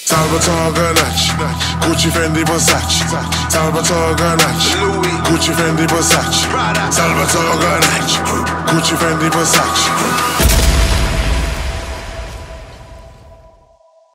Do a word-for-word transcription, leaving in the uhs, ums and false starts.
Salvatore Ganacci, Gucci, Fendi, Versace. Salvatore Ganacci, Gucci, Fendi, Versace. Salvatore Ganacci, Gucci, Fendi, Versace.